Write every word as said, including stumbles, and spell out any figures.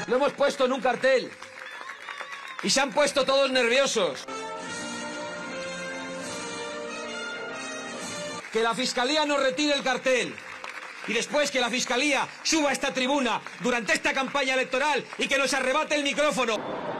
Lo hemos puesto en un cartel. Y se han puesto todos nerviosos. Que la Fiscalía nos retire el cartel. Y después que la Fiscalía suba a esta tribuna durante esta campaña electoral y que nos arrebate el micrófono.